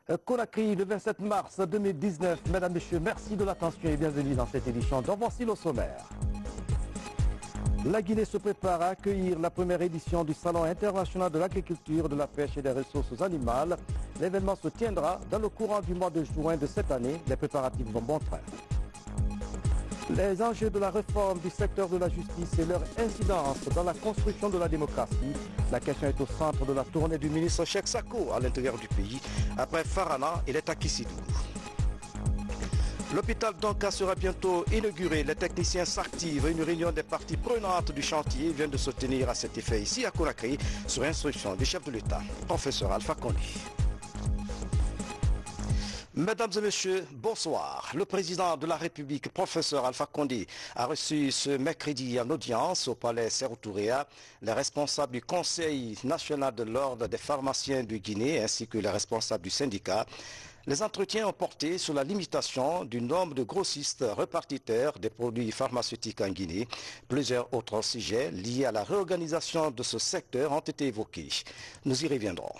Conakry, le 27 mars 2019. Mesdames, Messieurs, merci de l'attention et bienvenue dans cette édition. Donc voici le sommaire. La Guinée se prépare à accueillir la première édition du Salon international de l'agriculture, de la pêche et des ressources animales. L'événement se tiendra dans le courant du mois de juin de cette année. Les préparatifs vont bon train. Les enjeux de la réforme du secteur de la justice et leur incidence dans la construction de la démocratie. La question est au centre de la tournée du ministre Cheikh Sako à l'intérieur du pays, après Farana et les Takissidou. L'hôpital d'Anka sera bientôt inauguré. Les techniciens s'activent. Une réunion des parties prenantes du chantier vient de se tenir à cet effet ici à Conakry, sur instruction du chef de l'État, professeur Alpha Condé. Mesdames et messieurs, bonsoir. Le président de la République, professeur Alpha Condé, a reçu ce mercredi en audience au palais Sékou-Touréa les responsables du Conseil national de l'ordre des pharmaciens du Guinée ainsi que les responsables du syndicat. Les entretiens ont porté sur la limitation du nombre de grossistes répartiteurs des produits pharmaceutiques en Guinée. Plusieurs autres sujets liés à la réorganisation de ce secteur ont été évoqués. Nous y reviendrons.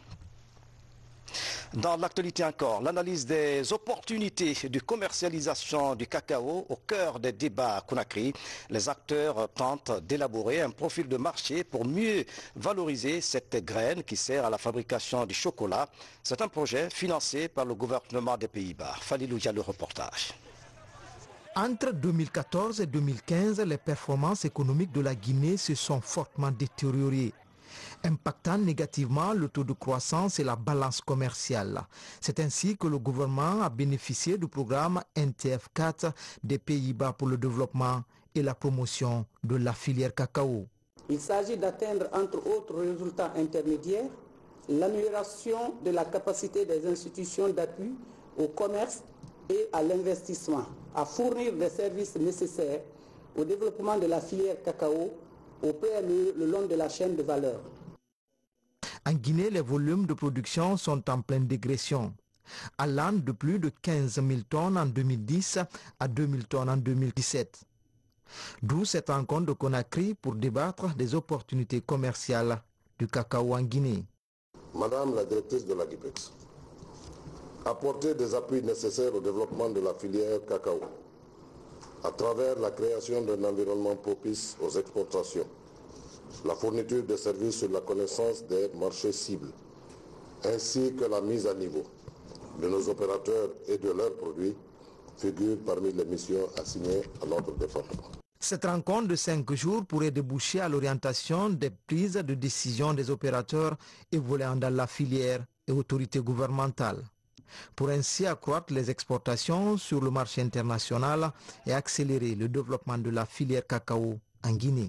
Dans l'actualité encore, l'analyse des opportunités de commercialisation du cacao au cœur des débats à Conakry. Les acteurs tentent d'élaborer un profil de marché pour mieux valoriser cette graine qui sert à la fabrication du chocolat. C'est un projet financé par le gouvernement des Pays-Bas. Falilou Dia, le reportage. Entre 2014 et 2015, les performances économiques de la Guinée se sont fortement détériorées, impactant négativement le taux de croissance et la balance commerciale. C'est ainsi que le gouvernement a bénéficié du programme NTF4 des Pays-Bas pour le développement et la promotion de la filière cacao. Il s'agit d'atteindre entre autres résultats intermédiaires l'amélioration de la capacité des institutions d'appui au commerce et à l'investissement, à fournir des services nécessaires au développement de la filière cacao au PME le long de la chaîne de valeur. En Guinée, les volumes de production sont en pleine dégression, allant de plus de 15 000 tonnes en 2010 à 2 000 tonnes en 2017. D'où cette rencontre de Conakry pour débattre des opportunités commerciales du cacao en Guinée. Madame la directrice de la GIPEX, apporter des appuis nécessaires au développement de la filière cacao à travers la création d'un environnement propice aux exportations, la fourniture de services sur la connaissance des marchés cibles, ainsi que la mise à niveau de nos opérateurs et de leurs produits figurent parmi les missions assignées à notre département. Cette rencontre de 5 jours pourrait déboucher à l'orientation des prises de décision des opérateurs évoluant dans la filière et autorités gouvernementales, pour ainsi accroître les exportations sur le marché international et accélérer le développement de la filière cacao en Guinée.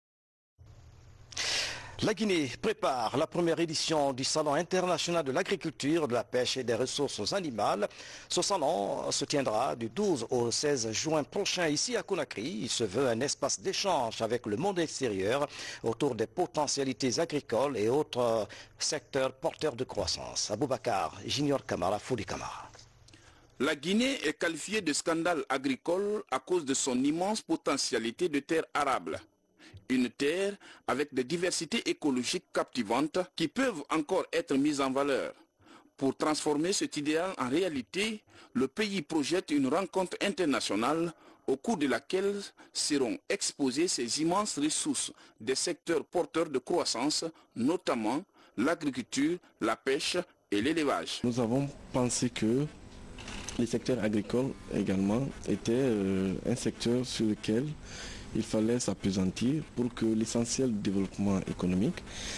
La Guinée prépare la première édition du Salon international de l'agriculture, de la pêche et des ressources animales. Ce salon se tiendra du 12 au 16 juin prochain ici à Conakry. Il se veut un espace d'échange avec le monde extérieur autour des potentialités agricoles et autres secteurs porteurs de croissance. Aboubakar, Junior Kamara, Foudi Kamara. La Guinée est qualifiée de scandale agricole à cause de son immense potentialité de terres arables. Une terre avec des diversités écologiques captivantes qui peuvent encore être mises en valeur. Pour transformer cet idéal en réalité, le pays projette une rencontre internationale au cours de laquelle seront exposées ces immenses ressources des secteurs porteurs de croissance, notamment l'agriculture, la pêche et l'élevage. Nous avons pensé que les secteurs agricoles également étaient un secteur sur lequel il fallait s'appesantir pour que l'essentiel du développement économique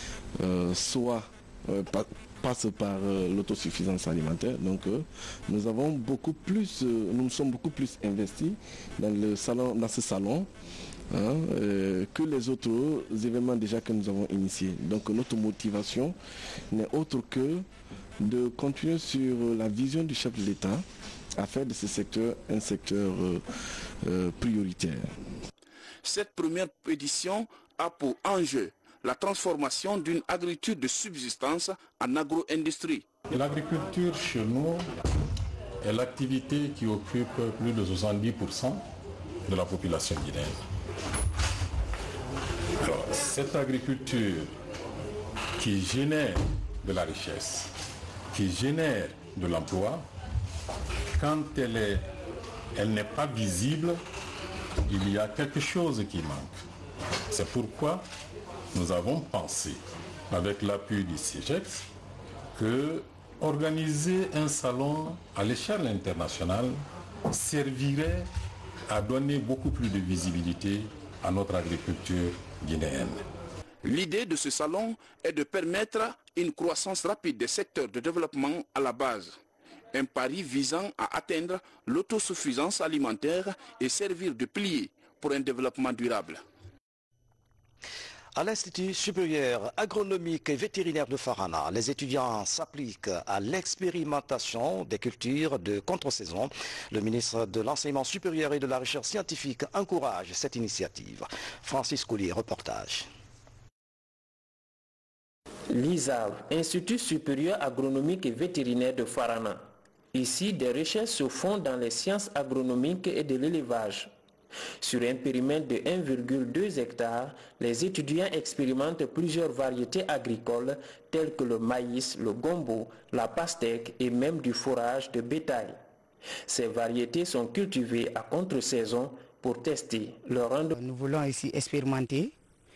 passe par l'autosuffisance alimentaire. Donc nous sommes beaucoup plus investis dans ce salon que les autres événements déjà que nous avons initiés. Donc notre motivation n'est autre que de continuer sur la vision du chef de l'État à faire de ce secteur un secteur prioritaire. Cette première édition a pour enjeu la transformation d'une agriculture de subsistance en agro-industrie. L'agriculture chez nous est l'activité qui occupe plus de 70% de la population guinéenne. Alors, cette agriculture qui génère de la richesse, qui génère de l'emploi, quand elle n'est pas visible, il y a quelque chose qui manque. C'est pourquoi nous avons pensé, avec l'appui du CIGEX, que organiser un salon à l'échelle internationale servirait à donner beaucoup plus de visibilité à notre agriculture guinéenne. L'idée de ce salon est de permettre une croissance rapide des secteurs de développement à la base. Un pari visant à atteindre l'autosuffisance alimentaire et servir de pilier pour un développement durable. À l'Institut supérieur agronomique et vétérinaire de Farana, les étudiants s'appliquent à l'expérimentation des cultures de contre-saison. Le ministre de l'Enseignement supérieur et de la Recherche scientifique encourage cette initiative. Francis Coulier, reportage. L'ISAV, Institut supérieur agronomique et vétérinaire de Farana. Ici, des recherches se font dans les sciences agronomiques et de l'élevage. Sur un périmètre de 1,2 hectares, les étudiants expérimentent plusieurs variétés agricoles telles que le maïs, le gombo, la pastèque et même du fourrage de bétail. Ces variétés sont cultivées à contre-saison pour tester leur rendement. Nous voulons ici expérimenter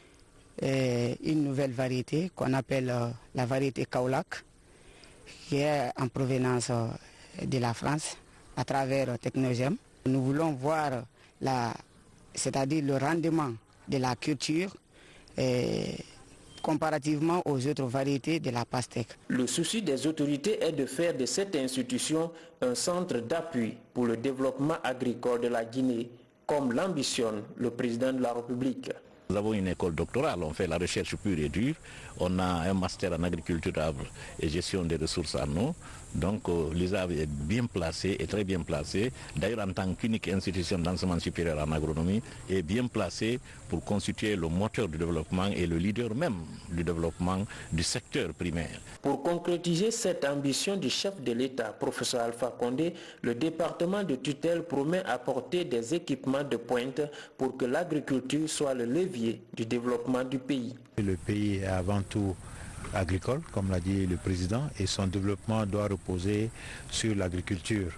une nouvelle variété qu'on appelle la variété Kaolack, qui est en provenance de la France à travers Technogem. Nous voulons voir c'est-à-dire le rendement de la culture comparativement aux autres variétés de la pastèque. Le souci des autorités est de faire de cette institution un centre d'appui pour le développement agricole de la Guinée, comme l'ambitionne le président de la République. Nous avons une école doctorale, on fait la recherche pure et dure, on a un master en agriculture durable et gestion des ressources en eau. Donc l'ISAV est bien placé, est très bien placé, d'ailleurs en tant qu'unique institution d'enseignement supérieur en agronomie, est bien placé pour constituer le moteur du développement et le leader même du développement du secteur primaire. Pour concrétiser cette ambition du chef de l'État, professeur Alpha Condé, le département de tutelle promet apporter des équipements de pointe pour que l'agriculture soit le levier du développement du pays. Le pays est avant tout agricole, comme l'a dit le président, et son développement doit reposer sur l'agriculture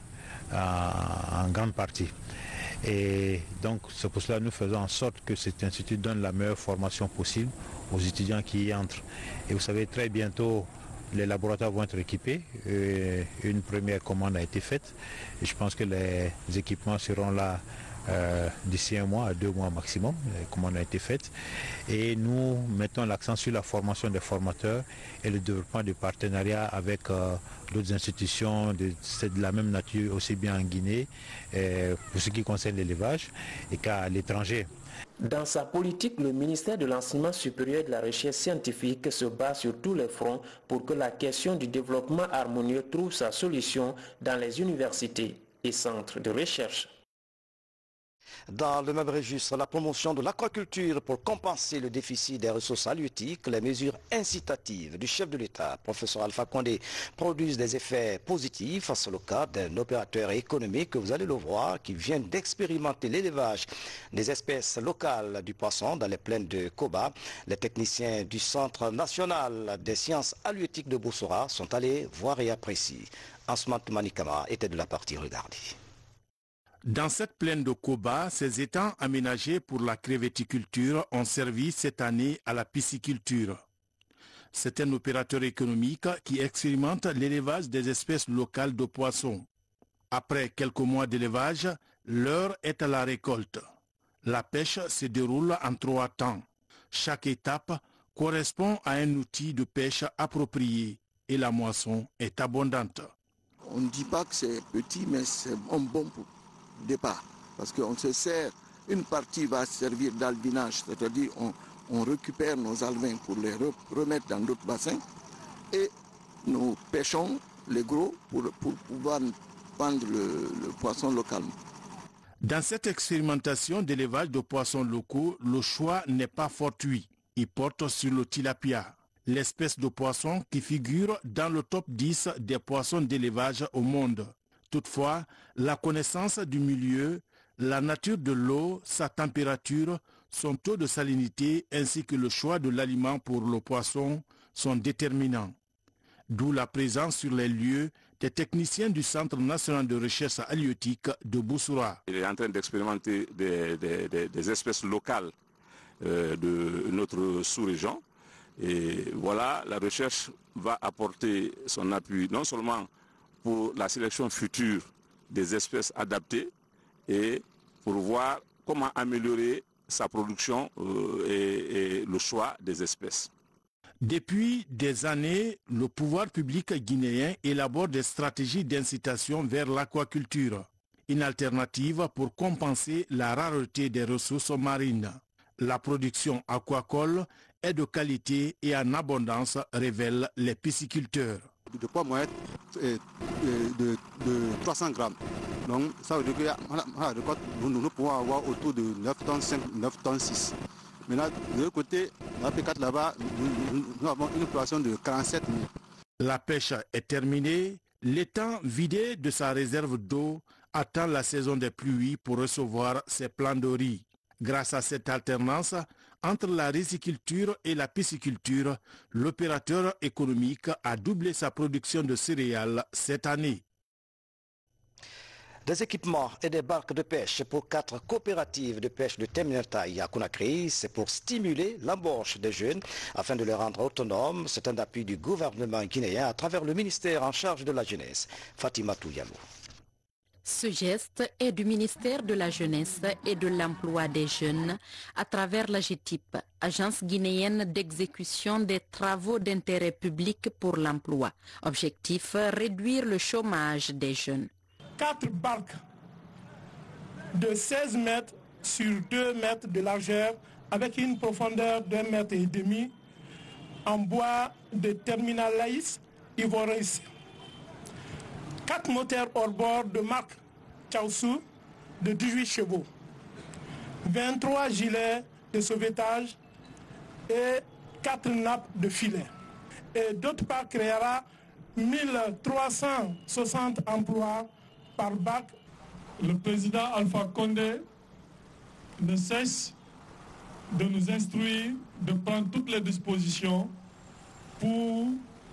en grande partie. Et donc c'est pour cela que nous faisons en sorte que cet institut donne la meilleure formation possible aux étudiants qui y entrent. Et vous savez, très bientôt, les laboratoires vont être équipés. Une première commande a été faite. Et je pense que les équipements seront là d'ici 1 mois à 2 mois maximum, comme on a été fait. Et nous mettons l'accent sur la formation des formateurs et le développement de partenariats avec d'autres institutions de la même nature, aussi bien en Guinée, pour ce qui concerne l'élevage, et qu'à l'étranger. Dans sa politique, le ministère de l'Enseignement supérieur et de la Recherche scientifique se bat sur tous les fronts pour que la question du développement harmonieux trouve sa solution dans les universités et centres de recherche. Dans le même registre, la promotion de l'aquaculture pour compenser le déficit des ressources halieutiques, les mesures incitatives du chef de l'État, professeur Alpha Condé, produisent des effets positifs. C'est le cas d'un opérateur économique, que vous allez le voir, qui vient d'expérimenter l'élevage des espèces locales du poisson dans les plaines de Koba. Les techniciens du Centre national des sciences halieutiques de Boussora sont allés voir et apprécier. Ansman Manikama était de la partie regardée. Dans cette plaine de Koba, ces étangs aménagés pour la crevetticulture ont servi cette année à la pisciculture. C'est un opérateur économique qui expérimente l'élevage des espèces locales de poissons. Après quelques mois d'élevage, l'heure est à la récolte. La pêche se déroule en 3 temps. Chaque étape correspond à un outil de pêche approprié et la moisson est abondante. On ne dit pas que c'est petit, mais c'est un bon départ, parce qu'on se sert, une partie va servir d'albinage, c'est-à-dire on récupère nos alevins pour les remettre dans d'autres bassins et nous pêchons les gros pour pouvoir vendre le poisson localement. Dans cette expérimentation d'élevage de poissons locaux, le choix n'est pas fortuit. Il porte sur le tilapia, l'espèce de poisson qui figure dans le top 10 des poissons d'élevage au monde. Toutefois, la connaissance du milieu, la nature de l'eau, sa température, son taux de salinité ainsi que le choix de l'aliment pour le poisson sont déterminants. d'où la présence sur les lieux des techniciens du Centre national de recherche halieutique de Boussoura. Il est en train d'expérimenter des espèces locales de notre sous-région. Et voilà, la recherche va apporter son appui non seulement pour la sélection future des espèces adaptées et pour voir comment améliorer sa production et le choix des espèces. Depuis des années, le pouvoir public guinéen élabore des stratégies d'incitation vers l'aquaculture, une alternative pour compenser la rareté des ressources marines. La production aquacole est de qualité et en abondance, révèlent les pisciculteurs. De poids moyen de 300 grammes. Donc ça veut dire que nous pouvons avoir autour de 9 tonnes 5, 9 tonnes 6. Maintenant, de l'autre côté, dans la P4 là-bas, nous avons une production de 47 000. La pêche est terminée. L'étang vidé de sa réserve d'eau attend la saison des pluies pour recevoir ses plants de riz. Grâce à cette alternance entre la riziculture et la pisciculture, l'opérateur économique a doublé sa production de céréales cette année. Des équipements et des barques de pêche pour 4 coopératives de pêche de Temirtaï à Conakry, c'est pour stimuler l'embauche des jeunes afin de les rendre autonomes. C'est un appui du gouvernement guinéen à travers le ministère en charge de la jeunesse. Fatima Touyalo. Ce geste est du ministère de la Jeunesse et de l'Emploi des Jeunes à travers l'AGETIP, Agence guinéenne d'exécution des travaux d'intérêt public pour l'emploi. Objectif, réduire le chômage des jeunes. 4 barques de 16 mètres sur 2 mètres de largeur avec une profondeur d'1,5 mètre en bois de Terminalais Ivoris. 4 moteurs hors-bord de marque Chaosu de 18 chevaux. 23 gilets de sauvetage et 4 nappes de filet. Et d'autre part créera 1360 emplois par bac. Le président Alpha Condé ne cesse de nous instruire, de prendre toutes les dispositions pour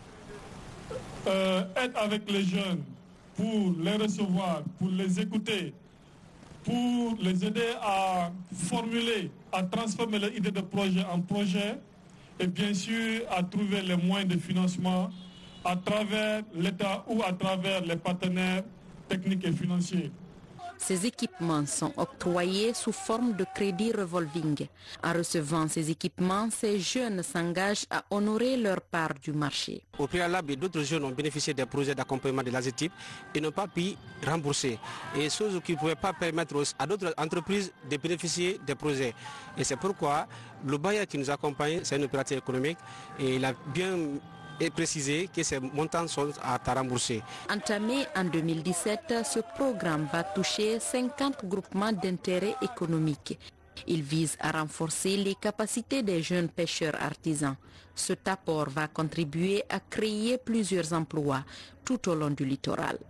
être avec les jeunes, pour les recevoir, pour les écouter, pour les aider à formuler, à transformer leur idée de projet en projet et bien sûr à trouver les moyens de financement à travers l'État ou à travers les partenaires techniques et financiers. Ces équipements sont octroyés sous forme de crédit revolving. En recevant ces équipements, ces jeunes s'engagent à honorer leur part du marché. Au préalable, d'autres jeunes ont bénéficié des projets d'accompagnement de l'AGETIP et n'ont pas pu rembourser. Et chose qui ne pouvait pas permettre à d'autres entreprises de bénéficier des projets. Et c'est pourquoi le bailleur qui nous accompagne, c'est un opérateur économique et il a bien précisé que ces montants sont à rembourser. Entamé en 2017, ce programme va toucher 50 groupements d'intérêt économique. Il vise à renforcer les capacités des jeunes pêcheurs artisans. Cet apport va contribuer à créer plusieurs emplois tout au long du littoral.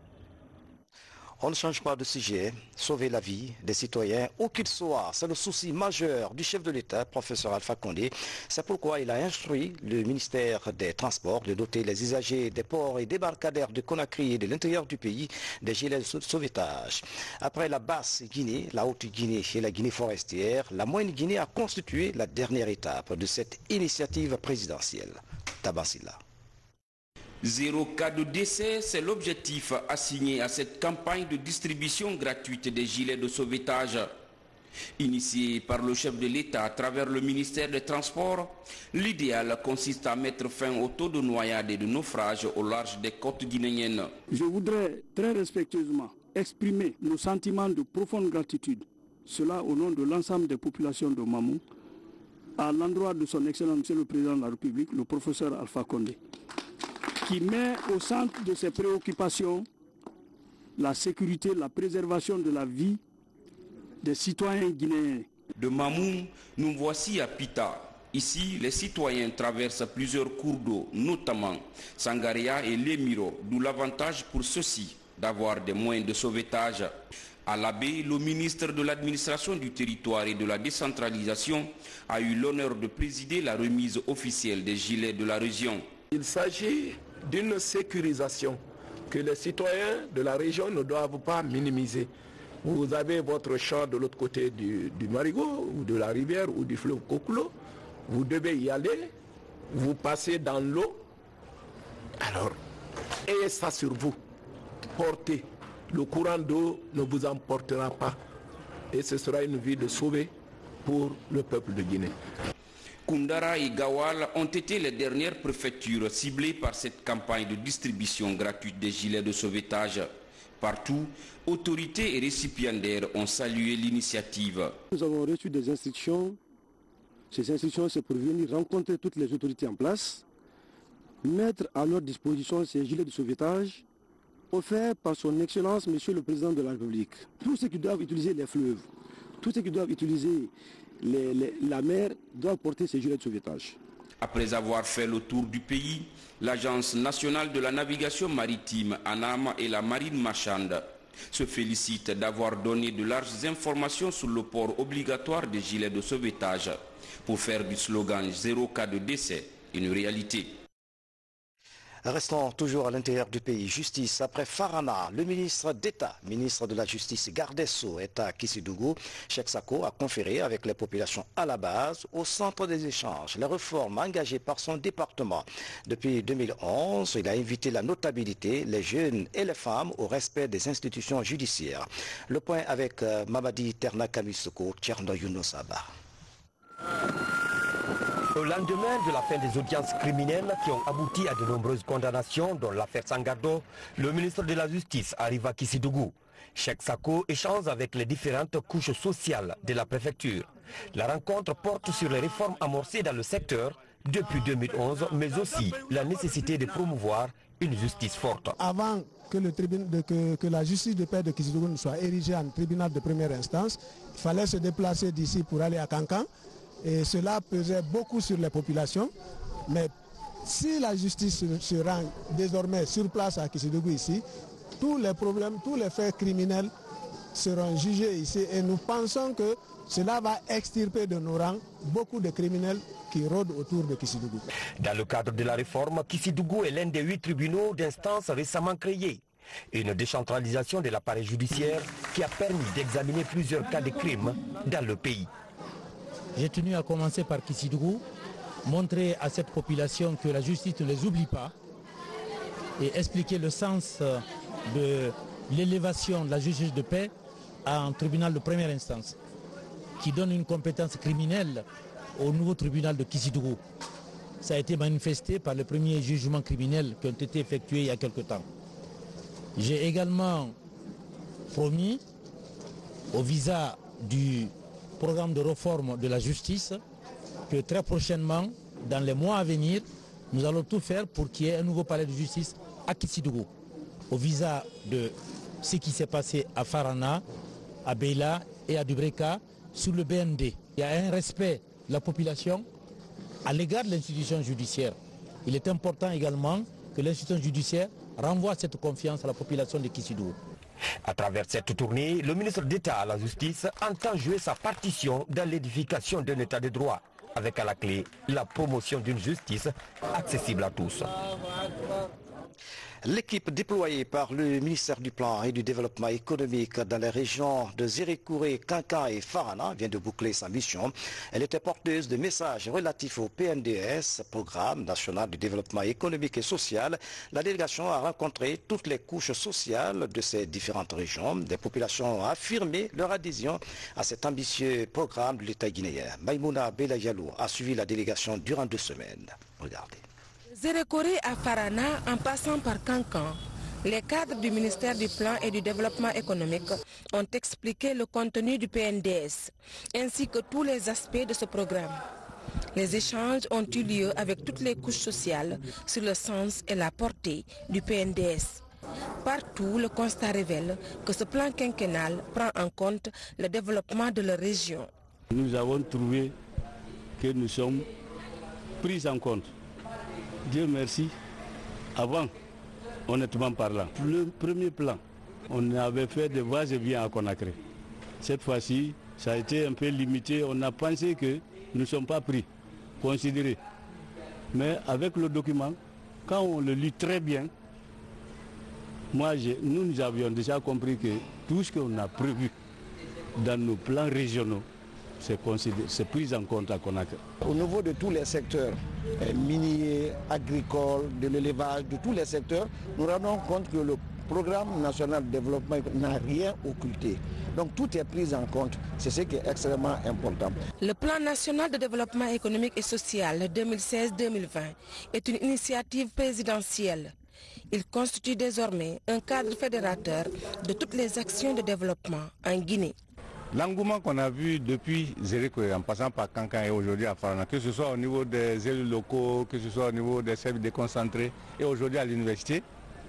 On ne change pas de sujet, sauver la vie des citoyens, où qu'ils soient. C'est le souci majeur du chef de l'État, professeur Alpha Condé. C'est pourquoi il a instruit le ministère des Transports de doter les usagers des ports et débarcadères de Conakry et de l'intérieur du pays des gilets de sauvetage. Après la basse Guinée, la haute Guinée et la Guinée forestière, la moyenne Guinée a constitué la dernière étape de cette initiative présidentielle. Tabassila. 0 cas de décès, c'est l'objectif assigné à cette campagne de distribution gratuite des gilets de sauvetage. Initiée par le chef de l'État à travers le ministère des Transports, l'idéal consiste à mettre fin au taux de noyade et de naufrage au large des côtes guinéennes. Je voudrais très respectueusement exprimer nos sentiments de profonde gratitude, cela au nom de l'ensemble des populations de Mamou, à l'endroit de son Excellence Monsieur le Président de la République, le professeur Alpha Condé, qui met au centre de ses préoccupations la sécurité, la préservation de la vie des citoyens guinéens. De Mamou, nous voici à Pita. Ici, les citoyens traversent plusieurs cours d'eau, notamment Sangaria et Lemiro, d'où l'avantage pour ceux-ci d'avoir des moyens de sauvetage. À la baie, le ministre de l'administration du territoire et de la décentralisation a eu l'honneur de présider la remise officielle des gilets de la région. Il s'agit d'une sécurisation que les citoyens de la région ne doivent pas minimiser. Vous avez votre champ de l'autre côté du Marigot, ou de la rivière, ou du fleuve Kokoulo. Vous devez y aller, vous passez dans l'eau. Alors, ayez ça sur vous. Portez. Le courant d'eau ne vous emportera pas. Et ce sera une vie de sauver pour le peuple de Guinée. Koundara et Gawal ont été les dernières préfectures ciblées par cette campagne de distribution gratuite des gilets de sauvetage. Partout, autorités et récipiendaires ont salué l'initiative. Nous avons reçu des instructions. Ces instructions, c'est pour venir rencontrer toutes les autorités en place, mettre à leur disposition ces gilets de sauvetage offerts par son Excellence, Monsieur le Président de la République. Tous ceux qui doivent utiliser les fleuves, tous ceux qui doivent utiliser la mer doivent porter ces gilets de sauvetage. Après avoir fait le tour du pays, l'Agence nationale de la navigation maritime, ANAM, et la marine marchande se félicitent d'avoir donné de larges informations sur le port obligatoire des gilets de sauvetage pour faire du slogan « Zéro cas de décès » une réalité. Restons toujours à l'intérieur du pays. Justice. Après Farana, le ministre d'État, ministre de la Justice, garde des Sceaux, est à Kissidougou. Cheikh Sako a conféré avec les populations à la base, au centre des échanges. Les réformes engagées par son département depuis 2011, il a invité la notabilité, les jeunes et les femmes au respect des institutions judiciaires. Le point avec Mamadi Terna Kamisoko, Tcherno Younosaba. Au lendemain de la fin des audiences criminelles qui ont abouti à de nombreuses condamnations, dont l'affaire Sangardo, le ministre de la Justice arrive à Kissidougou. Cheikh Sako échange avec les différentes couches sociales de la préfecture. La rencontre porte sur les réformes amorcées dans le secteur depuis 2011, mais aussi la nécessité de promouvoir une justice forte. Avant que la justice de paix de Kissidougou soit érigée en tribunal de première instance, il fallait se déplacer d'ici pour aller à Kankan. Et cela pesait beaucoup sur les populations. Mais si la justice se rend désormais sur place à Kissidougou ici, tous les problèmes, tous les faits criminels seront jugés ici. Et nous pensons que cela va extirper de nos rangs beaucoup de criminels qui rôdent autour de Kissidougou. Dans le cadre de la réforme, Kissidougou est l'un des 8 tribunaux d'instance récemment créés. Une décentralisation de l'appareil judiciaire qui a permis d'examiner plusieurs cas de crimes dans le pays. J'ai tenu à commencer par Kissidougou, montrer à cette population que la justice ne les oublie pas et expliquer le sens de l'élévation de la justice de paix à un tribunal de première instance qui donne une compétence criminelle au nouveau tribunal de Kissidougou. Ça a été manifesté par les premiers jugements criminels qui ont été effectués il y a quelque temps. J'ai également promis au visa du programme de réforme de la justice que très prochainement, dans les mois à venir, nous allons tout faire pour qu'il y ait un nouveau palais de justice à Kissidougou. Au visa de ce qui s'est passé à Farana, à Beila et à Dubreka sur le BND. Il y a un respect de la population à l'égard de l'institution judiciaire. Il est important également que l'institution judiciaire renvoie cette confiance à la population de Kissidougou. À travers cette tournée, le ministre d'État à la Justice entend jouer sa partition dans l'édification d'un État de droit, avec à la clé la promotion d'une justice accessible à tous. L'équipe déployée par le ministère du Plan et du Développement économique dans les régions de Zérékouré, Kankan et Farana vient de boucler sa mission. Elle était porteuse de messages relatifs au PNDS, Programme national de développement économique et social. La délégation a rencontré toutes les couches sociales de ces différentes régions. Des populations ont affirmé leur adhésion à cet ambitieux programme de l'État guinéen. Maïmouna Belayalou a suivi la délégation durant 2 semaines. Regardez. Zérékouré à Farana, en passant par Kankan, les cadres du ministère du Plan et du Développement économique ont expliqué le contenu du PNDS, ainsi que tous les aspects de ce programme. Les échanges ont eu lieu avec toutes les couches sociales sur le sens et la portée du PNDS. Partout, le constat révèle que ce plan quinquennal prend en compte le développement de la région. Nous avons trouvé que nous sommes pris en compte. Dieu merci, avant, honnêtement parlant, le premier plan, on avait fait des va-et-vient à Conakry. Cette fois-ci, ça a été un peu limité. On a pensé que nous ne sommes pas pris, considérés. Mais avec le document, quand on le lit très bien, nous avions déjà compris que tout ce qu'on a prévu dans nos plans régionaux, c'est pris en compte à Conakry. Au niveau de tous les secteurs, miniers, agricoles, de l'élevage, de tous les secteurs, nous rendons compte que le programme national de développement n'a rien occulté. Donc tout est pris en compte, c'est ce qui est extrêmement important. Le plan national de développement économique et social 2016-2020 est une initiative présidentielle. Il constitue désormais un cadre fédérateur de toutes les actions de développement en Guinée. L'engouement qu'on a vu depuis Zérékoué, en passant par Kankan et aujourd'hui à Farana, que ce soit au niveau des élus locaux, que ce soit au niveau des services déconcentrés et aujourd'hui à l'université,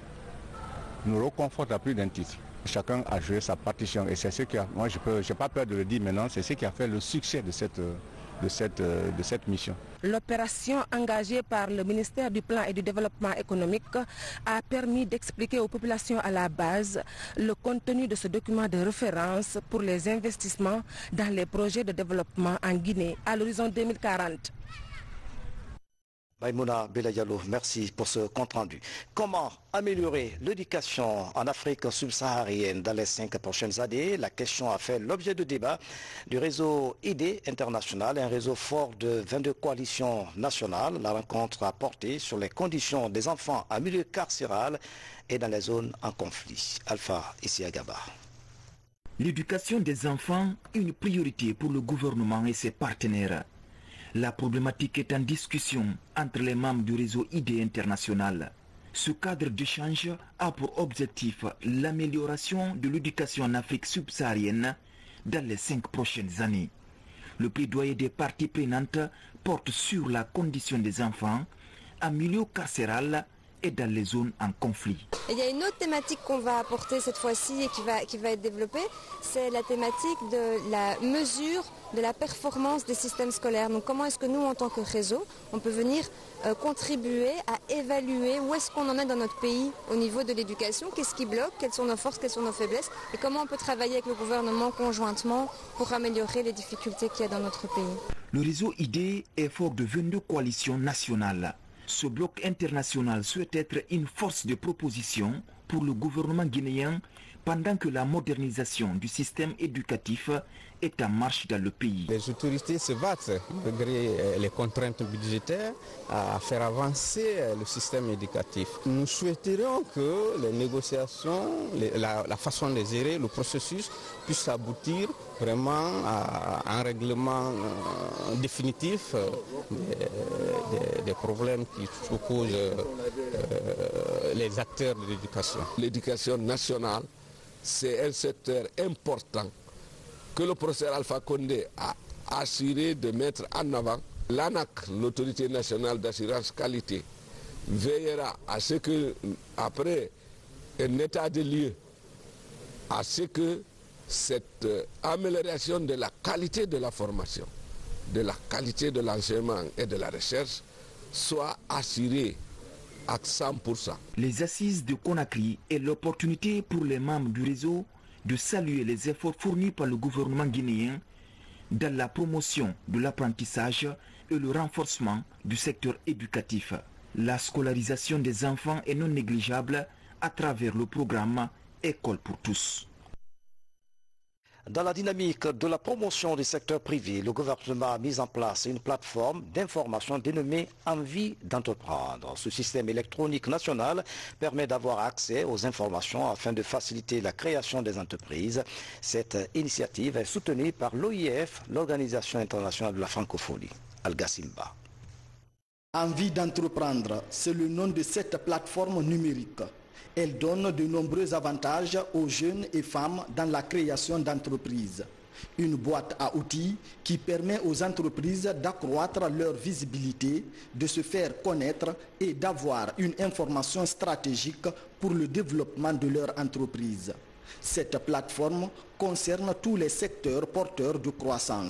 nous reconforte à plus d'un titre. Chacun a joué sa partition et c'est ce qui a, moi je n'ai pas peur de le dire maintenant, c'est ce qui a fait le succès de cette mission. L'opération engagée par le ministère du Plan et du Développement économique a permis d'expliquer aux populations à la base le contenu de ce document de référence pour les investissements dans les projets de développement en Guinée à l'horizon 2040. Maïmouna Belayalo, merci pour ce compte-rendu. Comment améliorer l'éducation en Afrique subsaharienne dans les 5 prochaines années? La question a fait l'objet de débat du réseau ID international, un réseau fort de 22 coalitions nationales. La rencontre a porté sur les conditions des enfants en milieu carcéral et dans les zones en conflit. Alpha Isiagaba. L'éducation des enfants est une priorité pour le gouvernement et ses partenaires. La problématique est en discussion entre les membres du réseau ID international. Ce cadre d'échange a pour objectif l'amélioration de l'éducation en Afrique subsaharienne dans les 5 prochaines années. Le plaidoyer des parties prenantes porte sur la condition des enfants en milieu carcéral et dans les zones en conflit. Il y a une autre thématique qu'on va apporter cette fois-ci et qui va être développée, c'est la thématique de la mesure de la performance des systèmes scolaires. Donc comment est-ce que nous, en tant que réseau, on peut venir contribuer à évaluer où est-ce qu'on en est dans notre pays au niveau de l'éducation, qu'est-ce qui bloque, quelles sont nos forces, quelles sont nos faiblesses et comment on peut travailler avec le gouvernement conjointement pour améliorer les difficultés qu'il y a dans notre pays. Le réseau ID est fort de 22 coalitions nationales. Ce bloc international souhaite être une force de proposition pour le gouvernement guinéen pendant que la modernisation du système éducatif est en marche dans le pays. Les autorités se battent, malgré les contraintes budgétaires, à faire avancer le système éducatif. Nous souhaiterions que les négociations, la façon de gérer le processus puisse aboutir vraiment à un règlement définitif des problèmes qui posent les acteurs de l'éducation. L'éducation nationale, c'est un secteur important que le professeur Alpha Condé a assuré de mettre en avant. L'ANAC, l'autorité nationale d'assurance qualité, veillera à ce que, après un état de lieu, à ce que cette amélioration de la qualité de la formation, de la qualité de l'enseignement et de la recherche soit assurée à 100%. Les assises de Conakry est l'opportunité pour les membres du réseau de saluer les efforts fournis par le gouvernement guinéen dans la promotion de l'apprentissage et le renforcement du secteur éducatif. La scolarisation des enfants est non négligeable à travers le programme École pour tous. Dans la dynamique de la promotion du secteur privé, le gouvernement a mis en place une plateforme d'information dénommée Envie d'entreprendre. Ce système électronique national permet d'avoir accès aux informations afin de faciliter la création des entreprises. Cette initiative est soutenue par l'OIF, l'Organisation internationale de la francophonie. Alga Simba. Envie d'entreprendre, c'est le nom de cette plateforme numérique. Elle donne de nombreux avantages aux jeunes et femmes dans la création d'entreprises. Une boîte à outils qui permet aux entreprises d'accroître leur visibilité, de se faire connaître et d'avoir une information stratégique pour le développement de leur entreprise. Cette plateforme concerne tous les secteurs porteurs de croissance.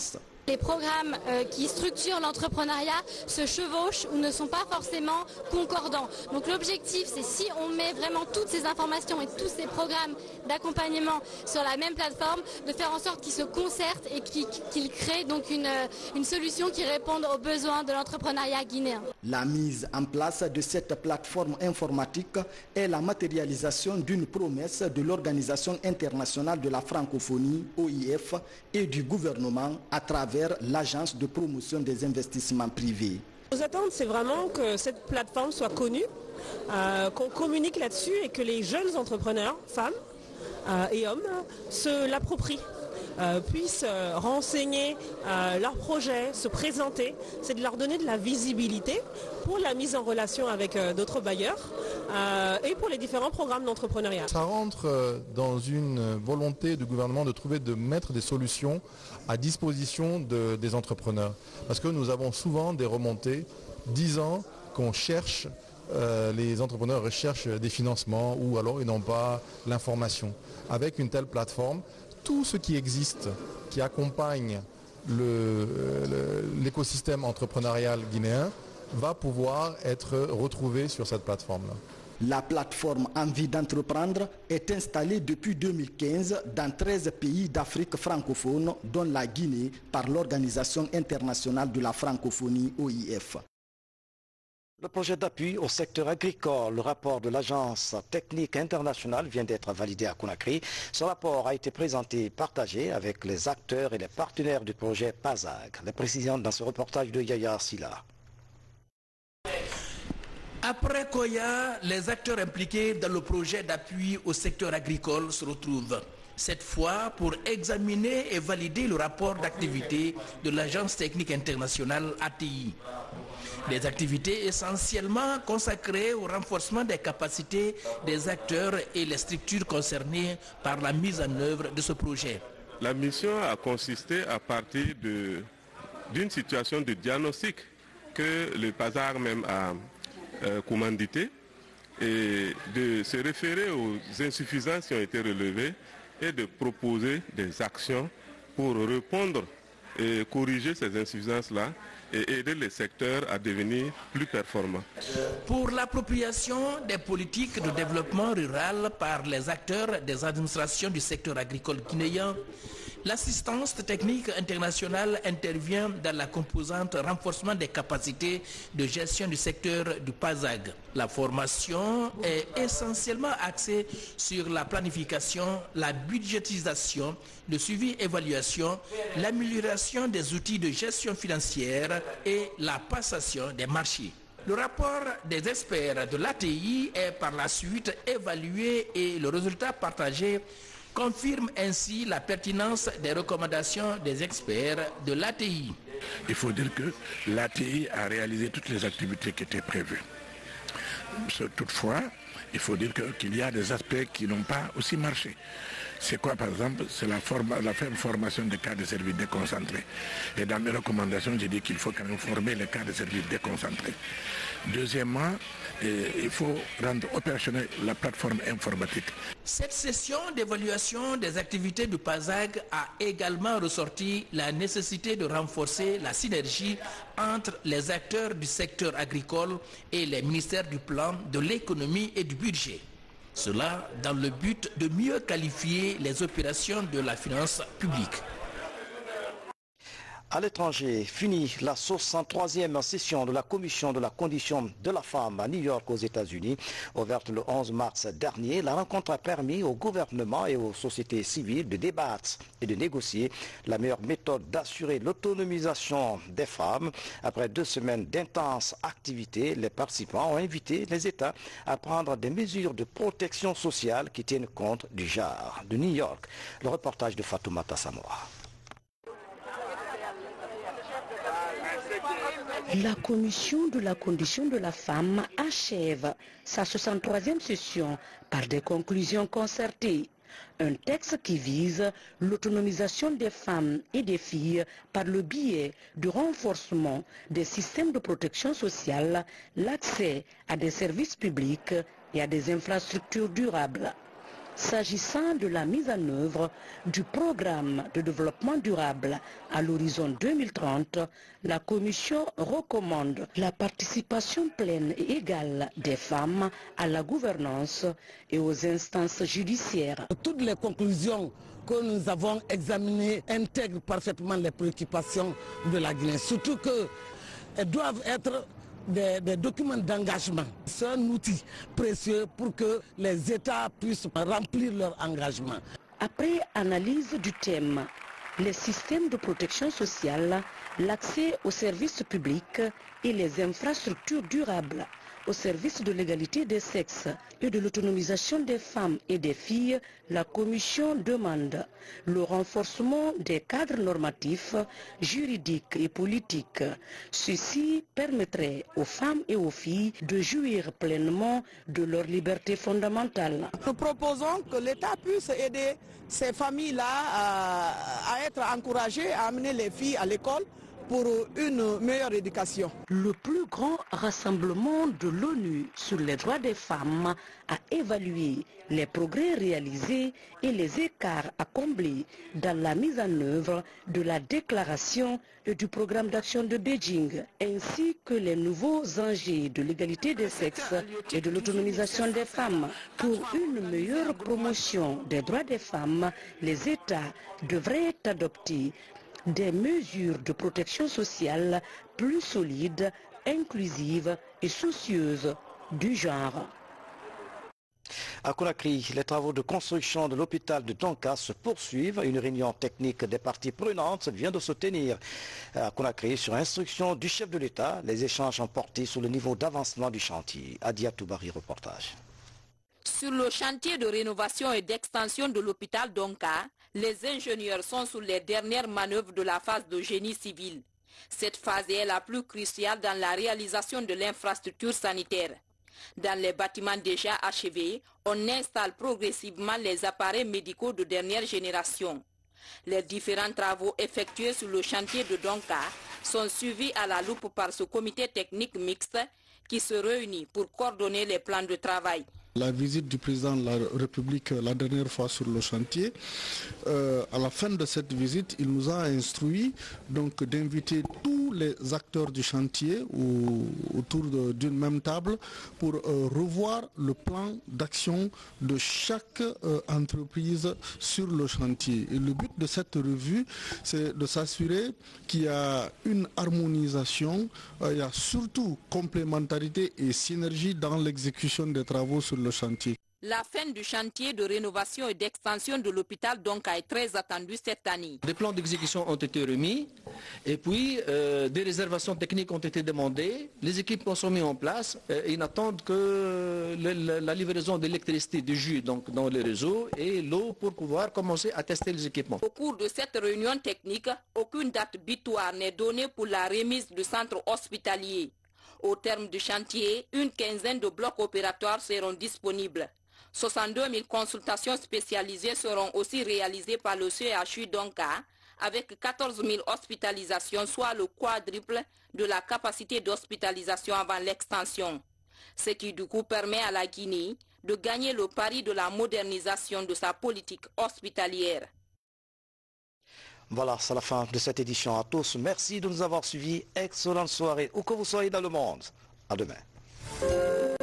Les programmes qui structurent l'entrepreneuriat se chevauchent ou ne sont pas forcément concordants. Donc l'objectif, c'est si on met vraiment toutes ces informations et tous ces programmes d'accompagnement sur la même plateforme, de faire en sorte qu'ils se concertent et qu'ils créent donc une solution qui réponde aux besoins de l'entrepreneuriat guinéen. La mise en place de cette plateforme informatique est la matérialisation d'une promesse de l'Organisation internationale de la francophonie, OIF, et du gouvernement à travers l'Agence de promotion des investissements privés. Nos attentes, c'est vraiment que cette plateforme soit connue, qu'on communique là-dessus et que les jeunes entrepreneurs, femmes et hommes, se l'approprient, puissent renseigner leurs projets, se présenter. C'est de leur donner de la visibilité pour la mise en relation avec d'autres bailleurs et pour les différents programmes d'entrepreneuriat. Ça rentre dans une volonté du gouvernement de mettre des solutions à disposition des entrepreneurs. Parce que nous avons souvent des remontées disant qu'on cherche, les entrepreneurs recherchent des financements ou alors ils n'ont pas l'information. Avec une telle plateforme, tout ce qui existe, qui accompagne l'écosystème entrepreneurial guinéen, va pouvoir être retrouvé sur cette plateforme-là. La plateforme Envie d'entreprendre est installée depuis 2015 dans 13 pays d'Afrique francophone, dont la Guinée, par l'Organisation internationale de la francophonie, OIF. Le projet d'appui au secteur agricole, le rapport de l'Agence technique internationale vient d'être validé à Conakry. Ce rapport a été présenté et partagé avec les acteurs et les partenaires du projet PASAG. Les précisions dans ce reportage de Yaya Silla. Après Koya, les acteurs impliqués dans le projet d'appui au secteur agricole se retrouvent. Cette fois pour examiner et valider le rapport d'activité de l'Agence technique internationale ATI. Des activités essentiellement consacrées au renforcement des capacités des acteurs et les structures concernées par la mise en œuvre de ce projet. La mission a consisté à partir d'une situation de diagnostic que le PASAG même a commandité et de se référer aux insuffisances qui ont été relevées et de proposer des actions pour répondre et corriger ces insuffisances-là et aider les secteurs à devenir plus performants. Pour l'appropriation des politiques de développement rural par les acteurs des administrations du secteur agricole guinéen, l'assistance technique internationale intervient dans la composante renforcement des capacités de gestion du secteur du PASAG. La formation est essentiellement axée sur la planification, la budgétisation, le suivi-évaluation, l'amélioration des outils de gestion financière et la passation des marchés. Le rapport des experts de l'ATI est par la suite évalué et le résultat partagé confirme ainsi la pertinence des recommandations des experts de l'ATI. Il faut dire que l'ATI a réalisé toutes les activités qui étaient prévues. Toutefois, il faut dire qu'il y a des aspects qui n'ont pas aussi marché. C'est quoi par exemple? C'est la faible formation des cadres de services déconcentrés. Et dans mes recommandations, j'ai dit qu'il faut quand même former les cadres de services déconcentrés. Deuxièmement, il faut rendre opérationnelle la plateforme informatique. Cette session d'évaluation des activités du PASAG a également ressorti la nécessité de renforcer la synergie entre les acteurs du secteur agricole et les ministères du plan, de l'économie et du budget. Cela dans le but de mieux qualifier les opérations de la finance publique. À l'étranger, finit la 63e session de la Commission de la condition de la femme à New York aux États-Unis. Ouverte le 11 mars dernier, la rencontre a permis au gouvernement et aux sociétés civiles de débattre et de négocier la meilleure méthode d'assurer l'autonomisation des femmes. Après 2 semaines d'intenses activités, les participants ont invité les États à prendre des mesures de protection sociale qui tiennent compte du genre. De New York, le reportage de Fatoumata Samoa. La Commission de la condition de la femme achève sa 63e session par des conclusions concertées. Un texte qui vise l'autonomisation des femmes et des filles par le biais du renforcement des systèmes de protection sociale, l'accès à des services publics et à des infrastructures durables. S'agissant de la mise en œuvre du programme de développement durable à l'horizon 2030, la Commission recommande la participation pleine et égale des femmes à la gouvernance et aux instances judiciaires. Toutes les conclusions que nous avons examinées intègrent parfaitement les préoccupations de la Guinée, surtout qu'elles doivent être des documents d'engagement. C'est un outil précieux pour que les États puissent remplir leur engagement. Après analyse du thème, les systèmes de protection sociale, l'accès aux services publics et les infrastructures durables, au service de l'égalité des sexes et de l'autonomisation des femmes et des filles, la Commission demande le renforcement des cadres normatifs, juridiques et politiques. Ceci permettrait aux femmes et aux filles de jouir pleinement de leur liberté fondamentale. Nous proposons que l'État puisse aider ces familles-là à être encouragées à amener les filles à l'école pour une meilleure éducation. Le plus grand rassemblement de l'ONU sur les droits des femmes a évalué les progrès réalisés et les écarts à combler dans la mise en œuvre de la déclaration et du programme d'action de Beijing, ainsi que les nouveaux enjeux de l'égalité des sexes et de l'autonomisation des femmes. Pour une meilleure promotion des droits des femmes, les États devraient adopter des mesures de protection sociale plus solides, inclusives et soucieuses du genre. À Conakry, les travaux de construction de l'hôpital de Donka se poursuivent. Une réunion technique des parties prenantes vient de se tenir à Conakry sur instruction du chef de l'État. Les échanges ont porté sur le niveau d'avancement du chantier. Adia Toubari, reportage. Sur le chantier de rénovation et d'extension de l'hôpital Donka, les ingénieurs sont sur les dernières manœuvres de la phase de génie civil. Cette phase est la plus cruciale dans la réalisation de l'infrastructure sanitaire. Dans les bâtiments déjà achevés, on installe progressivement les appareils médicaux de dernière génération. Les différents travaux effectués sur le chantier de Donka sont suivis à la loupe par ce comité technique mixte qui se réunit pour coordonner les plans de travail. La visite du président de la République la dernière fois sur le chantier, à la fin de cette visite, il nous a instruit d'inviter tous les acteurs du chantier autour d'une même table pour revoir le plan d'action de chaque entreprise sur le chantier. Et le but de cette revue, c'est de s'assurer qu'il y a une harmonisation, il y a surtout complémentarité et synergie dans l'exécution des travaux sur le chantier. La fin du chantier de rénovation et d'extension de l'hôpital Donka est très attendue cette année. Des plans d'exécution ont été remis et puis des réservations techniques ont été demandées. Les équipes sont mises en place. Ils n'attendent que la livraison d'électricité de jus dans les réseaux et l'eau pour pouvoir commencer à tester les équipements. Au cours de cette réunion technique, aucune date butoir n'est donnée pour la remise du centre hospitalier. Au terme du chantier, une quinzaine de blocs opératoires seront disponibles. 62 000 consultations spécialisées seront aussi réalisées par le CHU Donka, avec 14 000 hospitalisations, soit le quadruple de la capacité d'hospitalisation avant l'extension. Ce qui du coup permet à la Guinée de gagner le pari de la modernisation de sa politique hospitalière. Voilà, c'est la fin de cette édition à tous. Merci de nous avoir suivis. Excellente soirée, où que vous soyez dans le monde. À demain.